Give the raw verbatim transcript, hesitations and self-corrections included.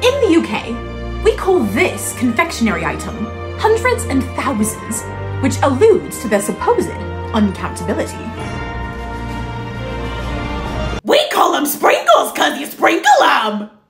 In the U K, we call this confectionery item hundreds and thousands, which alludes to their supposed uncountability. We call them sprinkles cause you sprinkle them!